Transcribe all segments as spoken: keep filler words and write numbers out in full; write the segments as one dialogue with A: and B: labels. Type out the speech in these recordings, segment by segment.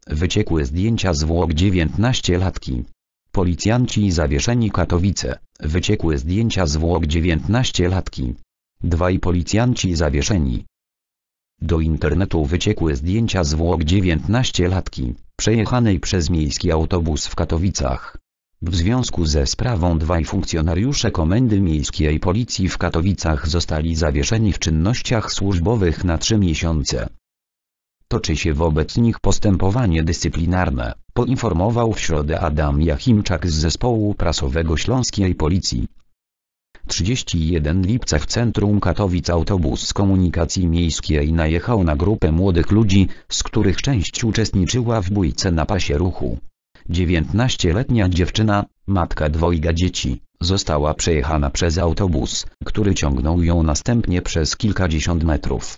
A: Wyciekły zdjęcia zwłok dziewiętnastolatki. Policjanci zawieszeni Katowice. Wyciekły zdjęcia zwłok dziewiętnastolatki. Dwaj policjanci zawieszeni. Do internetu wyciekły zdjęcia zwłok dziewiętnastolatki, przejechanej przez miejski autobus w Katowicach. W związku ze sprawą dwaj funkcjonariusze Komendy Miejskiej Policji w Katowicach zostali zawieszeni w czynnościach służbowych na trzy miesiące. Toczy się wobec nich postępowanie dyscyplinarne, poinformował w środę Adam Jachimczak z zespołu prasowego Śląskiej Policji. trzydziestego pierwszego lipca w centrum Katowic autobus komunikacji miejskiej najechał na grupę młodych ludzi, z których część uczestniczyła w bójce na pasie ruchu. dziewiętnastoletnia dziewczyna, matka dwojga dzieci, została przejechana przez autobus, który ciągnął ją następnie przez kilkadziesiąt metrów.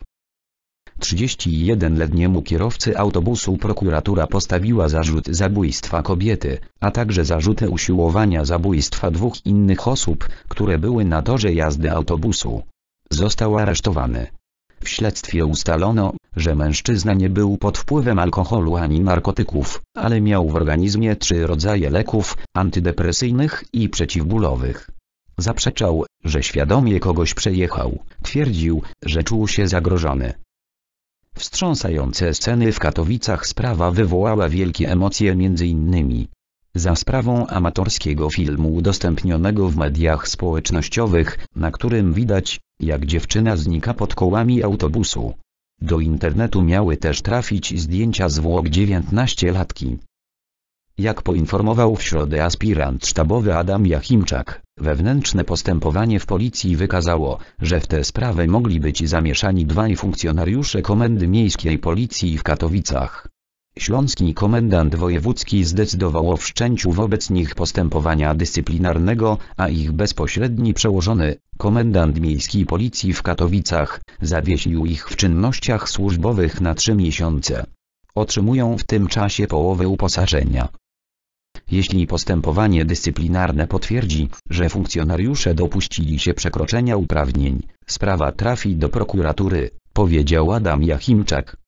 A: trzydziestojednoletniemu kierowcy autobusu prokuratura postawiła zarzut zabójstwa kobiety, a także zarzuty usiłowania zabójstwa dwóch innych osób, które były na torze jazdy autobusu. Został aresztowany. W śledztwie ustalono, że mężczyzna nie był pod wpływem alkoholu ani narkotyków, ale miał w organizmie trzy rodzaje leków antydepresyjnych i przeciwbólowych. Zaprzeczał, że świadomie kogoś przejechał, twierdził, że czuł się zagrożony. Wstrząsające sceny w Katowicach sprawa wywołała wielkie emocje między innymi za sprawą amatorskiego filmu udostępnionego w mediach społecznościowych, na którym widać, jak dziewczyna znika pod kołami autobusu. Do internetu miały też trafić zdjęcia zwłok dziewiętnastolatki. Jak poinformował w środę aspirant sztabowy Adam Jachimczak, wewnętrzne postępowanie w policji wykazało, że w tę sprawę mogli być zamieszani dwaj funkcjonariusze Komendy Miejskiej Policji w Katowicach. Śląski komendant wojewódzki zdecydował o wszczęciu wobec nich postępowania dyscyplinarnego, a ich bezpośredni przełożony, komendant miejskiej policji w Katowicach, zawiesił ich w czynnościach służbowych na trzy miesiące. Otrzymują w tym czasie połowę uposażenia. Jeśli postępowanie dyscyplinarne potwierdzi, że funkcjonariusze dopuścili się przekroczenia uprawnień, sprawa trafi do prokuratury, powiedział Adam Jachimczak.